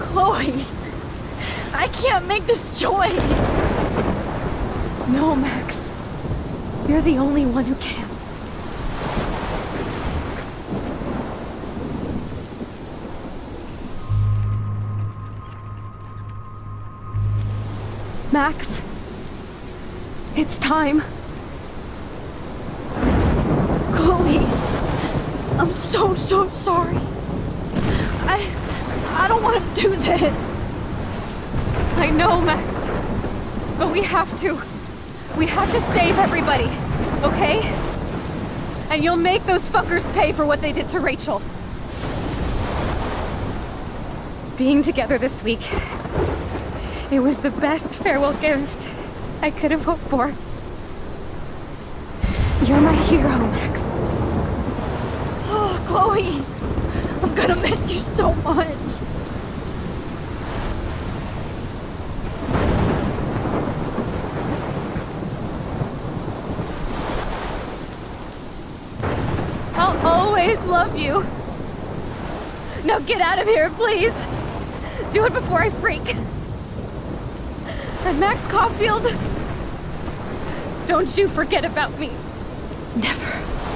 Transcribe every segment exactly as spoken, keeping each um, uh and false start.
Chloe, I can't make this choice. No, Max. You're the only one who can. Max, it's time. Chloe, I'm so, so sorry. I... I don't want to do this. I know, Max. But we have to. We have to save everybody, okay? And you'll make those fuckers pay for what they did to Rachel. Being together this week, it was the best farewell gift I could have hoped for. You're my hero, Max. Oh, Chloe, I'm gonna miss you so much. I'll always love you. Now get out of here, please. Do it before I freak. And Max Caulfield, don't you forget about me. Never.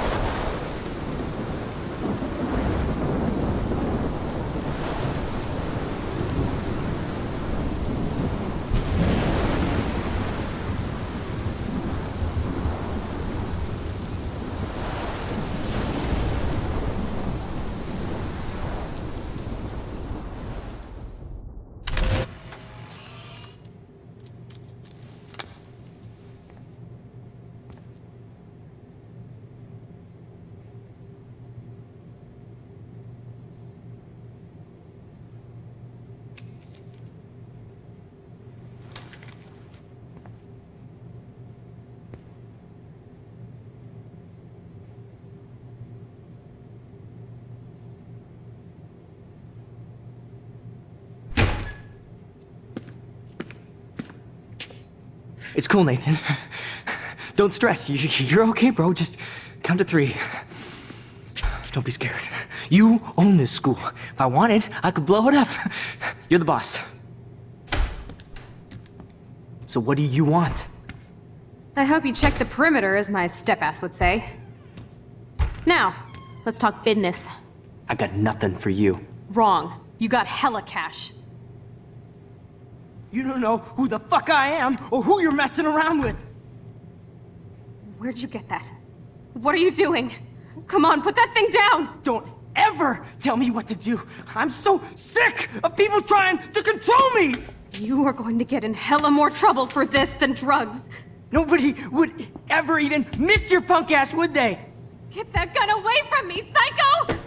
It's cool, Nathan. Don't stress. You, you're okay, bro. Just count to three. Don't be scared. You own this school. If I wanted, I could blow it up. You're the boss. So what do you want? I hope you check the perimeter, as my step-ass would say. Now, let's talk business. I got nothing for you. Wrong. You got hella cash. You don't know who the fuck I am, or who you're messing around with! Where'd you get that? What are you doing? Come on, put that thing down! Don't ever tell me what to do! I'm so sick of people trying to control me! You are going to get in hella more trouble for this than drugs! Nobody would ever even miss your punk ass, would they? Get that gun away from me, psycho!